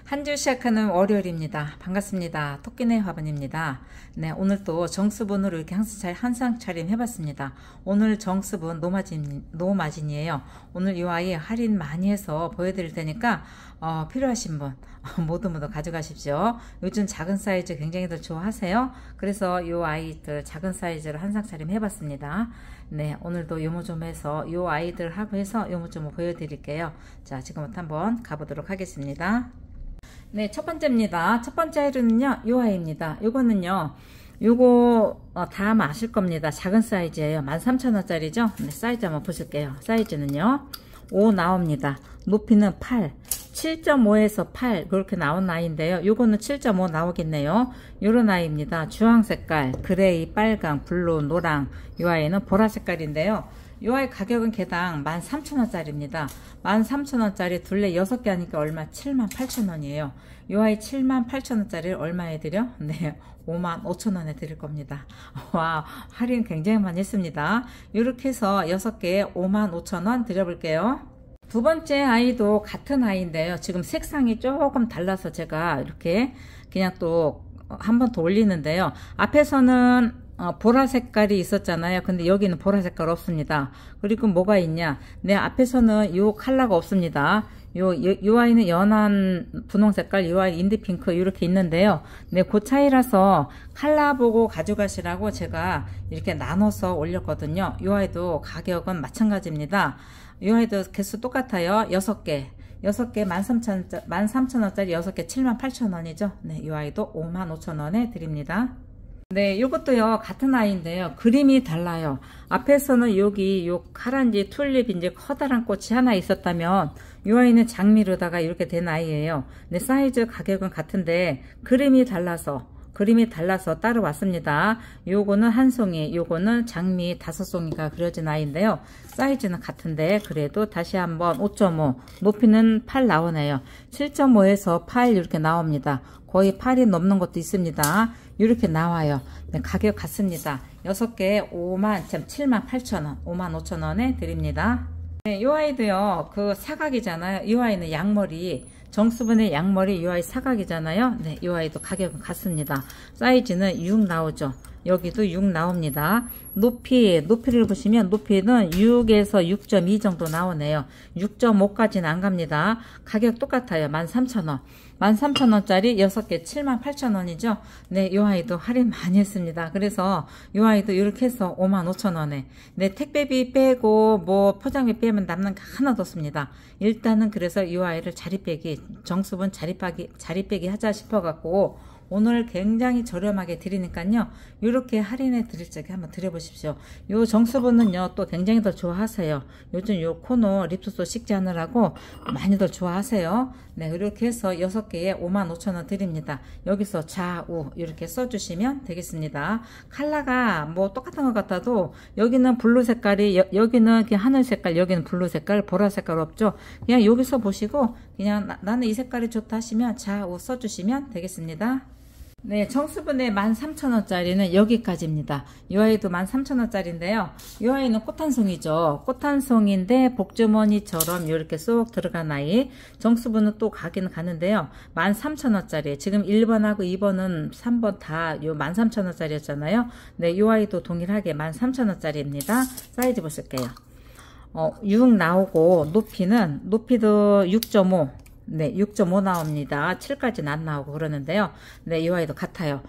한 주 시작하는 월요일입니다. 반갑습니다. 토끼네 화분입니다. 네, 오늘 또 정수분으로 이렇게 한상 차림 해봤습니다. 오늘 정수분 노마진이에요. 오늘 이 아이 할인 많이 해서 보여드릴 테니까 필요하신 분 모두 가져가십시오. 요즘 작은 사이즈 굉장히들 좋아하세요. 그래서 이 아이들 작은 사이즈로 한상 차림 해봤습니다. 네, 오늘도 요모 좀 해서 이 아이들하고 해서 요모 좀 보여드릴게요. 자, 지금부터 한번 가보도록 하겠습니다. 네, 첫 번째입니다. 첫 번째 아이는요, 요 아이입니다. 요거는요, 요거 다 아마 아실 겁니다. 작은 사이즈예요. 13,000원짜리죠. 네, 사이즈 한번 보실게요. 사이즈는요 5 나옵니다. 높이는 8, 7.5에서 8 그렇게 나온 아이인데요. 요거는 7.5 나오겠네요. 요런 아이입니다. 주황 색깔, 그레이, 빨강, 블루, 노랑. 요 아이는 보라 색깔인데요. 요 아이 가격은 개당 13,000원짜리입니다. 13,000원짜리 둘레 6개 하니까 얼마? 78,000원이에요. 요 아이 78,000원짜리를 얼마에 드려? 네, 55,000원에 드릴 겁니다. 와, 할인 굉장히 많이 했습니다. 이렇게 해서 6개에 55,000원 드려볼게요. 두 번째 아이도 같은 아이인데요. 지금 색상이 조금 달라서 제가 이렇게 그냥 또 한 번 더 올리는데요. 앞에서는 보라 색깔이 있었잖아요. 근데 여기는 보라 색깔 없습니다. 그리고 뭐가 있냐? 네, 앞에서는 요 컬러가 없습니다. 요 아이는 연한 분홍 색깔, 요 아이 인디핑크 이렇게 있는데요. 네, 그 차이라서 컬러 보고 가져가시라고 제가 이렇게 나눠서 올렸거든요. 요 아이도 가격은 마찬가지입니다. 요 아이도 개수 똑같아요. 6개 13,000원짜리 6개 78,000원이죠. 네, 이 아이도 55,000원에 드립니다. 네, 요것도요 같은 아이인데요. 그림이 달라요. 앞에서는 여기 요 카란지 튤립인지 커다란 꽃이 하나 있었다면 이 아이는 장미로다가 이렇게 된 아이예요. 네, 사이즈 가격은 같은데 그림이 달라서 따로 왔습니다. 요거는 한 송이, 요거는 장미 5송이가 그려진 아이인데요. 사이즈는 같은데 그래도 다시 한번 5.5, 높이는 8 나오네요. 7.5에서 8 이렇게 나옵니다. 거의 8이 넘는 것도 있습니다. 이렇게 나와요. 네, 가격 같습니다. 6개에 78,000원, 55,000원에 드립니다. 네, 이 아이도요, 그 사각이잖아요. 이 아이는 양머리, 정수분의 양머리, 이 아이 사각이잖아요. 네, 이 아이도 가격은 같습니다. 사이즈는 6 나오죠. 여기도 6 나옵니다. 높이를 보시면 높이는 6에서 6.2 정도 나오네요. 6.5까지는 안 갑니다. 가격 똑같아요. 13,000원. 13,000원짜리 6개 78,000원이죠. 네, 이 아이도 할인 많이 했습니다. 그래서 이 아이도 이렇게 해서 55,000원에. 네, 택배비 빼고 뭐 포장비 빼면 남는 게 하나도 없습니다. 일단은 그래서 이 아이를 정수분 자리빼기 하자 싶어갖고 오늘 굉장히 저렴하게 드리니까요. 이렇게 할인해 드릴 적에 한번 드려보십시오. 요 정수분은요 또 굉장히 더 좋아하세요. 요즘 요 코너 립소스 식지 않으라고 많이들 좋아하세요. 네, 이렇게 해서 6개에 55,000원 드립니다. 여기서 좌우 이렇게 써주시면 되겠습니다. 컬러가 뭐 똑같은 것 같아도 여기는 블루 색깔이 여기는 그냥 하늘 색깔, 여기는 블루 색깔, 보라 색깔 없죠. 그냥 여기서 보시고 그냥 나는 이 색깔이 좋다 하시면 좌우 써주시면 되겠습니다. 네, 정수분의 13,000원짜리는 여기까지입니다. 이 아이도 13,000원짜리인데요. 이 아이는 꽃 한 송이죠. 꽃 한 송인데 복주머니처럼 이렇게 쏙 들어간 아이. 정수분은 또 가기는 가는데요. 13,000원짜리. 지금 1번하고 2번은 3번 다 요 13,000원짜리였잖아요. 네, 이 아이도 동일하게 13,000원짜리입니다. 사이즈 보실게요. 6 나오고 높이도 6.5. 네, 6.5 나옵니다. 7까지는 안 나오고 그러는데요. 네, 이 아이도 같아요.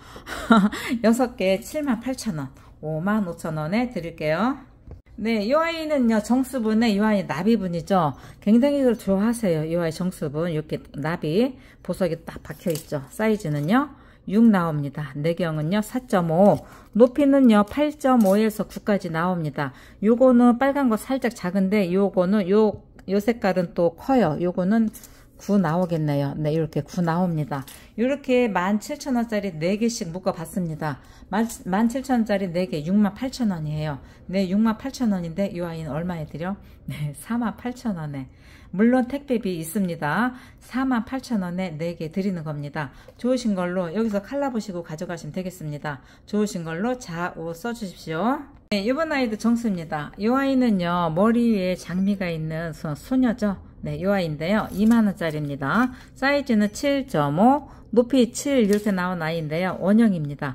6개 78,000원, 55,000원에 드릴게요. 네, 이 아이는요, 정수분의 이 아이 나비분이죠. 굉장히 이걸 좋아하세요. 이 아이 정수분, 이렇게 나비, 보석이 딱 박혀있죠. 사이즈는요, 6 나옵니다. 내경은요 4.5, 높이는요 8.5에서 9까지 나옵니다. 요거는 빨간 거 살짝 작은데 요거는 요 색깔은 또 커요. 요거는 9 나오겠네요. 네, 이렇게 9 나옵니다. 이렇게 17,000원짜리 4개씩 묶어봤습니다. 17,000원짜리 4개 68,000원이에요. 네, 68,000원인데 이 아이는 얼마에 드려? 네, 48,000원에. 물론 택배비 있습니다. 48,000원에 4개 드리는 겁니다. 좋으신 걸로 여기서 컬러 보시고 가져가시면 되겠습니다. 좋으신 걸로 좌우 써주십시오. 네, 이번 아이도 정수입니다. 이 아이는요 머리 위에 장미가 있는 소녀죠. 네, 요 아이인데요. 2만원짜리입니다. 사이즈는 7.5, 높이 7 이렇게 나온 아이인데요. 원형입니다.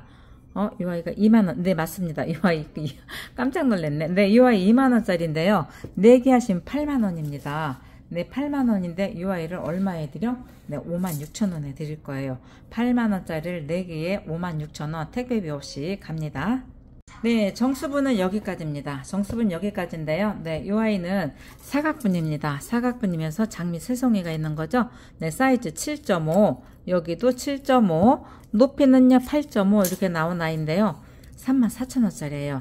요 아이가 2만원. 네, 맞습니다. 요 아이 깜짝 놀랐네. 네, 요 아이 2만원짜리인데요. 4개 하시면 8만원입니다. 네, 8만원인데 요 아이를 얼마에 드려? 네, 56,000원에 드릴 거예요. 8만원짜리를 4개에 56,000원 택배비 없이 갑니다. 네, 정수분은 여기까지입니다. 정수분 여기까지인데요. 네, 요 아이는 사각분입니다. 사각분이면서 장미 3송이가 있는 거죠. 네, 사이즈 7.5, 여기도 7.5, 높이는요 8.5 이렇게 나온 아이인데요. 34,000원짜리예요.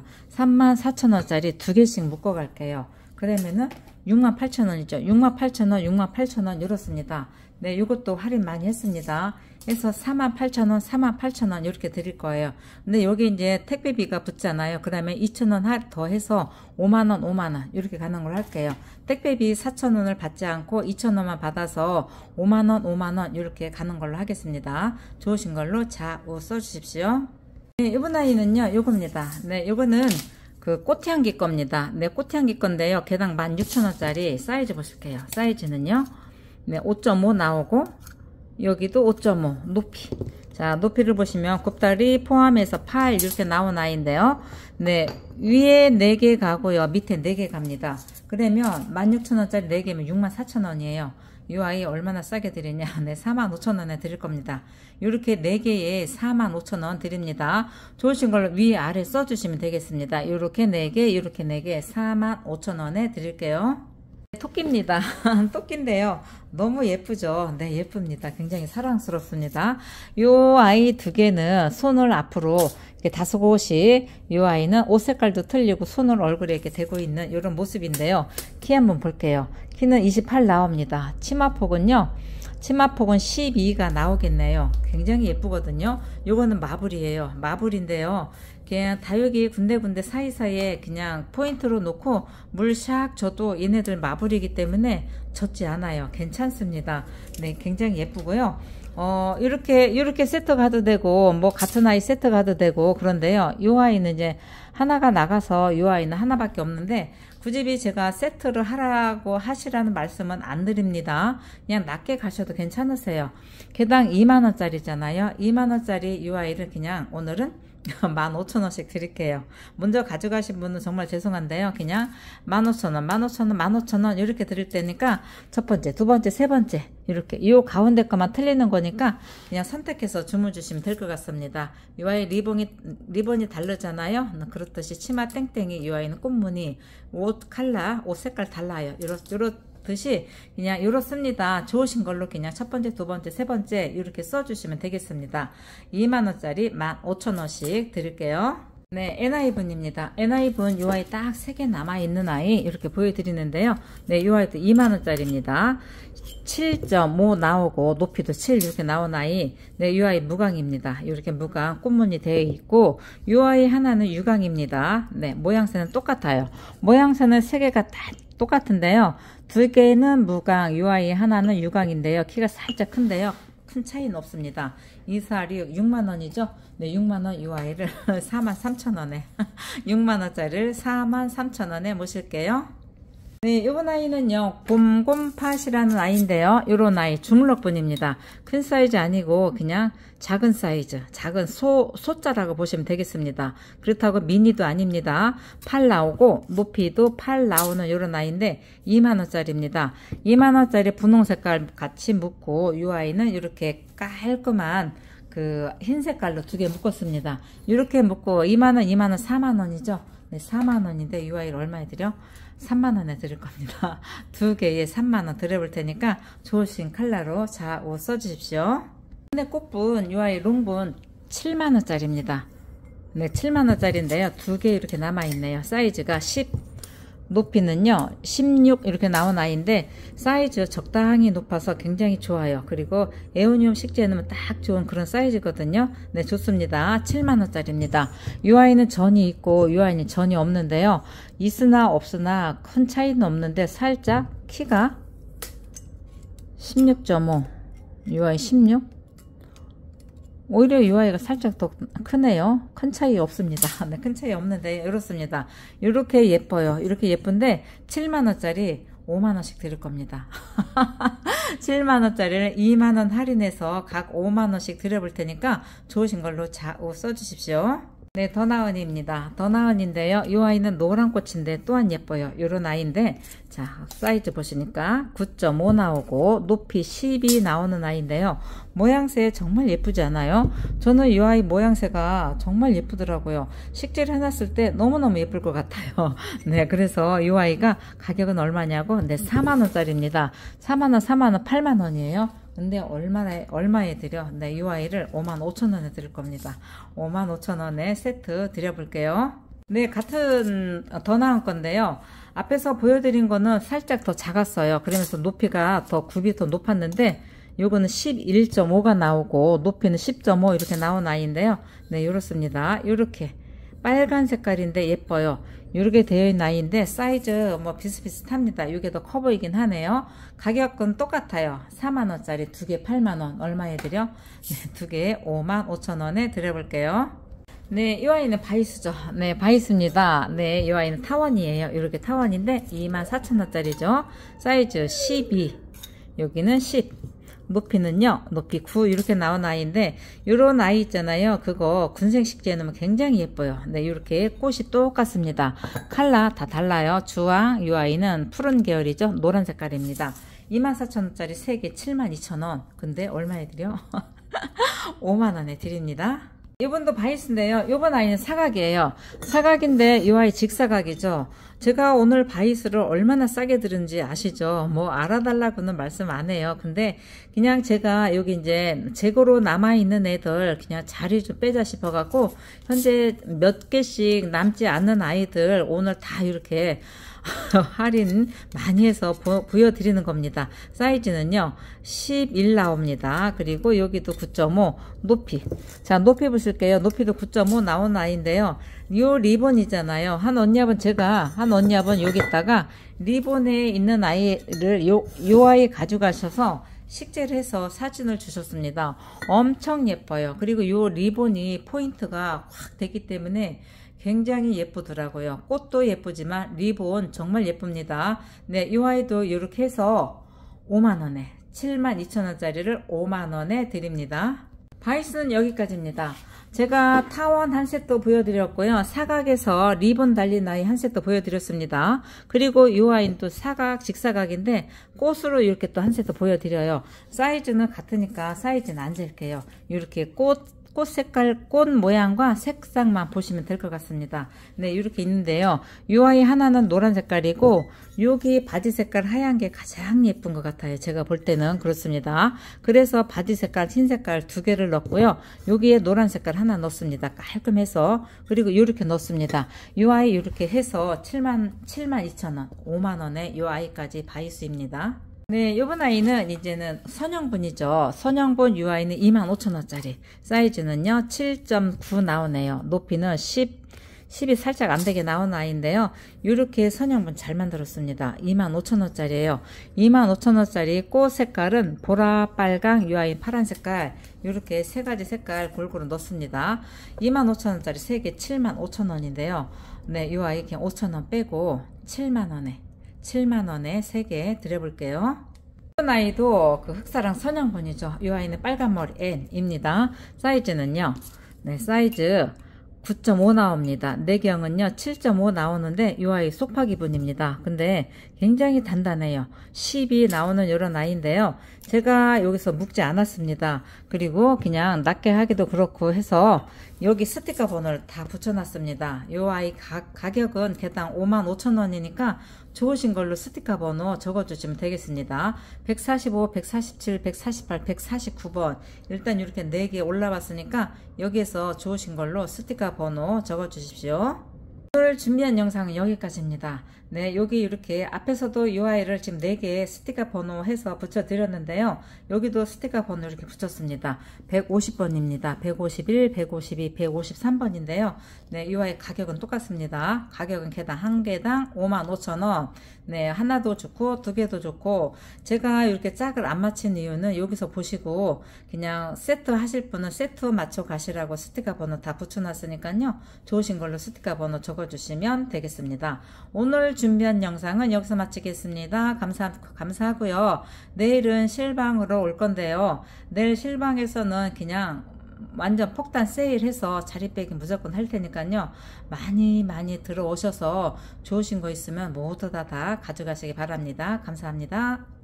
34,000원짜리 2개씩 묶어 갈게요. 그러면은 68,000원이죠. 68,000원, 68,000원 이렇습니다. 네, 이것도 할인 많이 했습니다. 해서 48,000원, 48,000원 이렇게 드릴 거예요. 근데 여기 이제 택배비가 붙잖아요. 그 다음에 2,000원 더 해서 5만원, 5만원 이렇게 가는 걸 할게요. 택배비 4,000원을 받지 않고 2,000원만 받아서 5만원, 5만원 이렇게 가는 걸로 하겠습니다. 좋으신 걸로 좌우 써주십시오. 네, 이번 아이는요, 요겁니다. 네, 요거는 그 꽃향기 겁니다. 네, 꽃향기 건데요. 개당 16,000원짜리 사이즈 보실게요. 사이즈는요, 네, 5.5 나오고, 여기도 5.5 높이. 자, 높이를 보시면 곱다리 포함해서 8 이렇게 나온 아이인데요. 네, 위에 4개 가고요. 밑에 4개 갑니다. 그러면 16,000원짜리 4개면 64,000원이에요. 이 아이 얼마나 싸게 드리냐? 네, 45,000원에 드릴 겁니다. 이렇게 4개에 45,000원 드립니다. 좋으신 걸로 위 아래 써주시면 되겠습니다. 이렇게 4개, 이렇게 4개 45,000원에 드릴게요. 토끼입니다. 토끼인데요. 너무 예쁘죠? 네, 예쁩니다. 굉장히 사랑스럽습니다. 요 아이 2개는 손을 앞으로 이렇게 5곳이, 요 아이는 옷 색깔도 틀리고 손을 얼굴에 이렇게 대고 있는 이런 모습인데요. 키 한번 볼게요. 키는 28 나옵니다. 치마폭은요, 치마폭은 12가 나오겠네요. 굉장히 예쁘거든요. 요거는 마블이에요. 마블인데요. 그냥 다육이 군데군데 사이사이에 그냥 포인트로 놓고 물 샥 줘도 얘네들 마블이기 때문에 젖지 않아요. 괜찮습니다. 네, 굉장히 예쁘고요. 이렇게 세트 가도 되고, 뭐 같은 아이 세트 가도 되고, 그런데요. 이 아이는 이제 하나가 나가서 이 아이는 하나밖에 없는데, 굳이 제가 세트를 하라고 하시라는 말씀은 안 드립니다. 그냥 낮게 가셔도 괜찮으세요. 개당 2만원짜리잖아요. 2만원짜리 이 아이를 그냥 오늘은 15,000원씩 드릴게요. 먼저 가져가신 분은 정말 죄송한데요. 그냥 15,000원, 15,000원, 15,000원 이렇게 드릴 테니까 첫 번째, 두 번째, 세 번째 이렇게 이 가운데 거만 틀리는 거니까 그냥 선택해서 주문 주시면 될 것 같습니다. 이 아이 리본이 다르잖아요. 그렇듯이 치마 땡땡이, 이 아이는 꽃무늬, 옷 컬러, 옷 색깔 달라요. 듯이 그냥 이렇습니다. 좋으신 걸로 그냥 첫 번째, 두 번째, 세 번째 이렇게 써주시면 되겠습니다. 2만원짜리 15,000원씩 드릴게요. 네, NI분입니다. NI분 요 아이 딱 3개 남아있는 아이 이렇게 보여드리는데요. 네, 요 아이도 2만원짜리입니다. 7.5 나오고 높이도 7 이렇게 나온 아이. 네, 요 아이 무광입니다. 이렇게 무광 꽃무늬 되어 있고, 요 아이 하나는 유광입니다. 네, 모양새는 똑같아요. 모양새는 3개가 다 똑같은데요. 2개는 무광, 요 아이 하나는 유광인데요. 키가 살짝 큰데요. 큰 차이는 없습니다. 246 6만원이죠. 네, 6만원 이 아이를 43,000원에 6만원짜리를 43,000원에 모실게요. 네, 이번 아이는요, 곰곰팥이라는 아이인데요. 요런 아이 주물럭분입니다. 큰 사이즈 아니고 그냥 작은 사이즈, 작은 소자라고 보시면 되겠습니다. 그렇다고 미니도 아닙니다. 8 나오고 높이도 8 나오는 요런 아이인데 2만원짜리입니다. 2만원짜리 분홍 색깔 같이 묶고 이 아이는 이렇게 깔끔한 그 흰 색깔로 2개 묶었습니다. 이렇게 묶고 2만원, 2만원, 4만원이죠. 네, 4만원인데 이 아이를 얼마에 드려? 3만원에 드릴 겁니다. 2개에 3만원 드려볼 테니까 좋으신 컬러로 좌우 써주십시오. 근데 꽃분, 이 아이 롱분 7만원짜리입니다. 네, 7만원짜리인데요. 2개 이렇게 남아있네요. 사이즈가 10, 높이는요 16 이렇게 나온 아이인데 사이즈 적당히 높아서 굉장히 좋아요. 그리고 에오니움 식재에 넣으면 딱 좋은 그런 사이즈거든요. 네, 좋습니다. 7만원짜리입니다. 이 아이는 전이 있고 이 아이는 전이 없는데요. 있으나 없으나 큰 차이는 없는데 살짝 키가 16.5, 이 아이 16, 오히려 이 아이가 살짝 더 크네요. 큰 차이 없습니다. 네, 큰 차이 없는데 이렇습니다. 이렇게 예뻐요. 이렇게 예쁜데 7만원짜리 5만원씩 드릴 겁니다. 7만원짜리를 2만원 할인해서 각 5만원씩 드려볼 테니까 좋으신 걸로 써주십시오. 네, 더나은입니다. 더나은인데요. 이 아이는 노란 꽃인데 또한 예뻐요. 요런 아이인데, 자, 사이즈 보시니까 9.5 나오고, 높이 10이 나오는 아이인데요. 모양새 정말 예쁘지 않아요? 저는 이 아이 모양새가 정말 예쁘더라고요. 식재를 해놨을 때 너무너무 예쁠 것 같아요. 네, 그래서 이 아이가 가격은 얼마냐고? 네, 4만원짜리입니다. 4만원, 4만원, 8만원이에요. 근데 얼마에 드려? 네, 이 아이를 55,000원에 드릴 겁니다. 55,000원에 세트 드려볼게요. 네, 같은 더 나은 건데요. 앞에서 보여드린 거는 살짝 더 작았어요. 그러면서 높이가 굽이 더 높았는데, 요거는 11.5가 나오고, 높이는 10.5 이렇게 나온 아이인데요. 네, 요렇습니다. 요렇게. 빨간 색깔인데 예뻐요. 이렇게 되어 있는 아이인데 사이즈 뭐 비슷비슷합니다. 이게 더 커 보이긴 하네요. 가격은 똑같아요. 4만원짜리 2개 8만원. 얼마에 드려? 네, 2개 55,000원에 드려볼게요. 네, 이 아이는 바이스죠. 네, 바이스입니다. 네, 이 아이는 타원이에요. 이렇게 타원인데 24,000원짜리죠. 사이즈 12. 여기는 10. 높이는요, 높이 9 이렇게 나온 아이인데, 요런 아이 있잖아요. 그거 군생식재에 넣으면 굉장히 예뻐요. 네, 이렇게 꽃이 똑같습니다. 컬러 다 달라요. 주황, 이 아이는 푸른 계열이죠. 노란 색깔입니다. 24,000원짜리 3개 72,000원. 근데 얼마에 드려? 5만원에 드립니다. 이번도 바이스인데요. 이번 아이는 사각이에요. 사각인데 이 아이 직사각이죠. 제가 오늘 바이스를 얼마나 싸게 들은지 아시죠? 뭐 알아달라고는 말씀 안 해요. 근데 그냥 제가 여기 이제 재고로 남아있는 애들 그냥 자리 좀 빼자 싶어갖고 현재 몇 개씩 남지 않는 아이들 오늘 다 이렇게 할인 많이 해서 보여드리는 겁니다. 사이즈는요 11 나옵니다. 그리고 여기도 9.5 높이, 자 높이 보실게요. 높이도 9.5 나온 아이인데요. 요 리본이잖아요. 한 언니합은 여기다가 리본에 있는 아이를 요 아이 가져가셔서 식재를 해서 사진을 주셨습니다. 엄청 예뻐요. 그리고 요 리본이 포인트가 확 되기 때문에 굉장히 예쁘더라고요. 꽃도 예쁘지만 리본 정말 예쁩니다. 네, 이 아이도 이렇게 해서 5만원에 72,000원짜리를 5만원에 드립니다. 바이스는 여기까지입니다. 제가 타원 한 세트 보여드렸고요. 사각에서 리본 달린 아이 한 세트 보여드렸습니다. 그리고 이 아이는 또 사각, 직사각인데 꽃으로 이렇게 또 한 세트 보여드려요. 사이즈는 같으니까 사이즈는 안 잴게요. 이렇게 꽃 색깔, 꽃 모양과 색상만 보시면 될 것 같습니다. 네, 이렇게 있는데요. 이 아이 하나는 노란 색깔이고, 여기 바지 색깔 하얀 게 가장 예쁜 것 같아요. 제가 볼 때는 그렇습니다. 그래서 바지 색깔, 흰 색깔 2개를 넣고요. 여기에 노란 색깔 하나 넣습니다. 깔끔해서. 그리고 이렇게 넣습니다. 이 아이 이렇게 해서 72,000원, 5만원에 이 아이까지 바이스입니다. 네, 요번 아이는 이제는 선형분이죠. 선형분 이 아이는 25,000원짜리. 사이즈는요, 7.9 나오네요. 높이는 10이 살짝 안 되게 나온 아이인데요. 이렇게 선형분 잘 만들었습니다. 25,000원짜리예요. 25,000원짜리 꽃 색깔은 보라, 빨강, 이 아이 파란 색깔, 이렇게 세 가지 색깔 골고루 넣습니다. 25,000원짜리 3개 75,000원인데요. 네, 이 아이 그냥 5,000원 빼고 7만원에 3개 드려볼게요. 이번 아이도 그 흑사랑 선형분이죠. 이 아이는 빨간머리 N입니다. 사이즈는요, 네, 사이즈 9.5 나옵니다. 내경은요 7.5 나오는데 이 아이 속파기분입니다. 근데 굉장히 단단해요. 10이 나오는 이런 아이인데요. 제가 여기서 묶지 않았습니다. 그리고 그냥 낮게 하기도 그렇고 해서 여기 스티커 번호를 다 붙여놨습니다. 이 아이 가격은 개당 55,000원이니까 좋으신 걸로 스티커 번호 적어주시면 되겠습니다. 145, 147, 148, 149번 일단 이렇게 4개 올라왔으니까 여기에서 좋으신 걸로 스티커 번호 적어주십시오. 오늘 준비한 영상은 여기까지입니다. 네, 여기 이렇게 앞에서도 이 아이를 지금 4개 스티커 번호 해서 붙여 드렸는데요. 여기도 스티커 번호 이렇게 붙였습니다. 150번입니다. 151, 152, 153번인데요. 네, 이 아이 가격은 똑같습니다. 가격은 개당 한 개당 55,000원. 네, 하나도 좋고 2개도 좋고, 제가 이렇게 짝을 안 맞힌 이유는 여기서 보시고 그냥 세트 하실 분은 세트 맞춰 가시라고 스티커 번호 다 붙여 놨으니까요. 좋으신 걸로 스티커 번호 적어 바꿔주시면 되겠습니다. 오늘 준비한 영상은 여기서 마치겠습니다. 감사하고요. 내일은 실방으로 올 건데요. 내일 실방에서는 그냥 완전 폭탄 세일해서 자리빼기 무조건 할 테니까요. 많이 들어오셔서 좋으신 거 있으면 모두 다 가져가시기 바랍니다. 감사합니다.